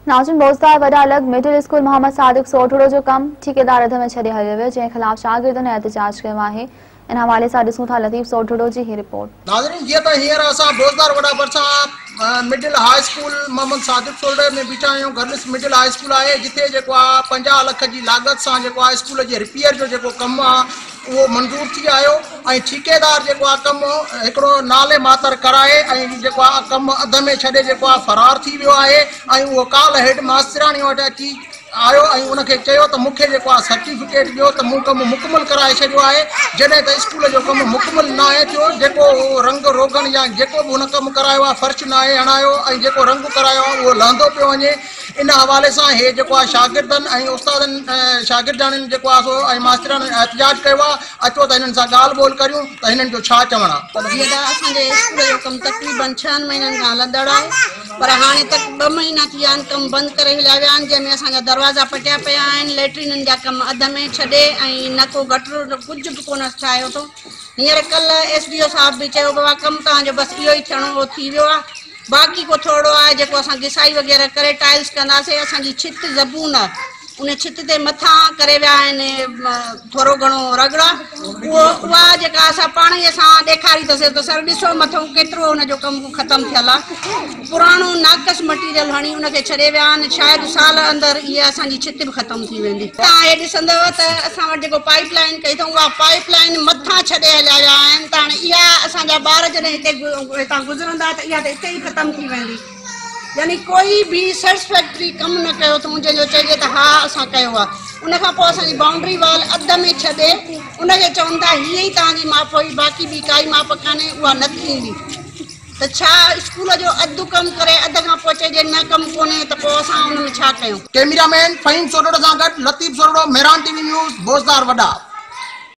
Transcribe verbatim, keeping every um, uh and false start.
नाज़रीन, बोज़दार वॾा अलॻ middle school Mohammad Sadiq Sotharo जो कम ठेकेदार अध में छॾे हलियो वियो, जंहिं ख़िलाफ़ शागिर्दनि एहतजाज कयो आहे। इन हवाले सां ॾिसूं था लतीफ़ सोठड़ो जी ही रिपोर्ट। नाज़रीन, जीअं त हींअर असां बोज़दार वॾा भरिसां middle high school Mohammad Sadiq सोठड़े में बीठा आहियूं। गर्ल्स मिडिल हाई स्कूल आहे, जिथे जेको आहे पंजाह लख जी लागत सां जेको आहे स्कूल जे रिपेयर जो जेको कमु आहे उहो मंज़ूर थी आयो ऐं ठेकेदार जेको आहे कमु हिकिड़ो नाले मातर कराए ऐं जेको आहे कमु अध में छॾे जेको आहे फरार थी वियो आहे ऐं उहो काल हेड मास्तराणी वटि अची आयो ऐं उनखे चयो त मूंखे जेको आहे सर्टिफिकेट ॾियो त मूं कमु मुकमल कराए छॾियो आहे, जॾहिं त स्कूल जो कमु मुकमल न आहे थियो। जेको रंग रोगन या जेको बि हुन कमु करायो आहे फर्श न आहे हणायो ऐं जेको रंग करायो आहे उहो लहंदो पियो वञे। इन हवाले सां हे जेको आहे शागिर्दनि ऐं उस्तादनि शागिर्दाणियुनि जेको आहे सो ऐं मास्तराणियुनि एहतजाज कयो आहे। अचो त हिननि सां ॻाल्हि ॿोल करियूं त हिननि जो छा चवणु आहे। जीअं त असांजे स्कूल जो कमु तक़रीबन छहनि महीननि खां हलंदड़ आहे, पर हाणे तक ॿ महीना थी विया आहिनि कमु बंदि करे हलिया विया आहिनि, जंहिंमें असांजा दरवाज़ा पटिया पिया आहिनि, लैट्रिननि जा कम अध में छॾे ऐं न को गटर कुझु बि कोन ठाहियो अथऊं। हींअर कल्ह एस डी ओ साहिब बि चयो बाबा कमु तव्हांजो बसि इहो ई थियणो हो थी वियो आहे, बाक़ी को थोरो आहे जेको असां घिसाई वग़ैरह करे टाइल्स कंदासीं। असांजी छित ज़बून आहे, उन छित ते मथां करे विया आहिनि थोरो घणो रगड़ा, उहो उहा जेका असां पाण ई असां ॾेखारींदासीं त सर ॾिसो मथां केतिरो हुनजो कमु ख़तमु थियल आहे। पुराणो नाक़स मटीरियल हणी उनखे छॾे विया आहिनि, शायदि साल अंदरि इहा असांजी छित बि ख़तमु थी वेंदी। तव्हां हे ॾिसंदव त असां वटि जेको पाइप लाइन कई अथऊं उहा पाइप लाइन मथां छॾे हलिया विया आहिनि, त हाणे इहा असांजा ॿार जॾहिं हिते हितां गुज़रंदा त इहा त हिते ई ख़तमु थी वेंदी। यानी कोई भी सेटिस्फैक्टरी कमु न कयो अथऊं जंहिंजो चइजे त हा असां कयो आहे। उनखां पोइ असांजी बाउंड्री वॉल अध में छॾे उनखे चवनि था हीअं ई तव्हांजी माप हुई, बाक़ी ॿी काई माप कान्हे, उहा न थींदी। त छा स्कूल जो अधु कमु करे अध खां पोइ चइजे न कमु कोन्हे त पोइ असां हुन में छा कयूं। कैमरामैन फ़हीम सोठड़ो सां गॾु लतीफ़ सोठड़ो, मेहरान टीवी न्यूज़, बोज़दार वॾा।